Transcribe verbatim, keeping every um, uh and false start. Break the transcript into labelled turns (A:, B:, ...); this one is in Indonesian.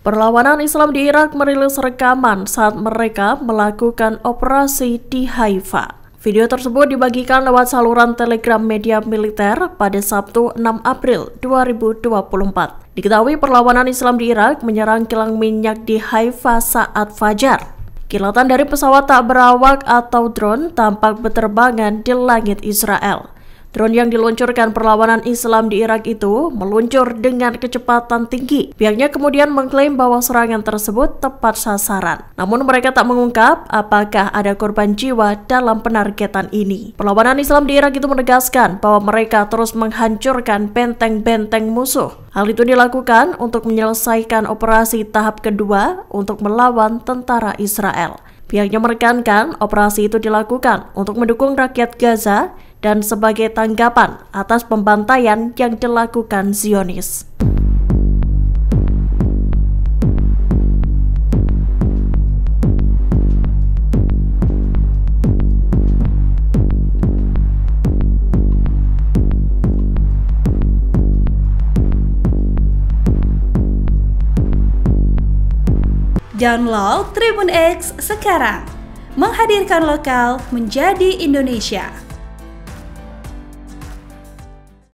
A: Perlawanan Islam di Irak merilis rekaman saat mereka melakukan operasi di Haifa. Video tersebut dibagikan lewat saluran Telegram media militer pada Sabtu enam April dua ribu dua puluh empat. Diketahui perlawanan Islam di Irak menyerang kilang minyak di Haifa saat fajar. Kilatan dari pesawat tak berawak atau drone tampak berterbangan di langit Israel. Drone yang diluncurkan perlawanan Islam di Irak itu meluncur dengan kecepatan tinggi. Pihaknya kemudian mengklaim bahwa serangan tersebut tepat sasaran. Namun mereka tak mengungkap apakah ada korban jiwa dalam penargetan ini. Perlawanan Islam di Irak itu menegaskan bahwa mereka terus menghancurkan benteng-benteng musuh. Hal itu dilakukan untuk menyelesaikan operasi tahap kedua untuk melawan tentara Israel. Pihaknya menekankan operasi itu dilakukan untuk mendukung rakyat Gaza dan sebagai tanggapan atas pembantaian yang dilakukan Zionis.
B: Download Tribun X sekarang, menghadirkan lokal menjadi Indonesia.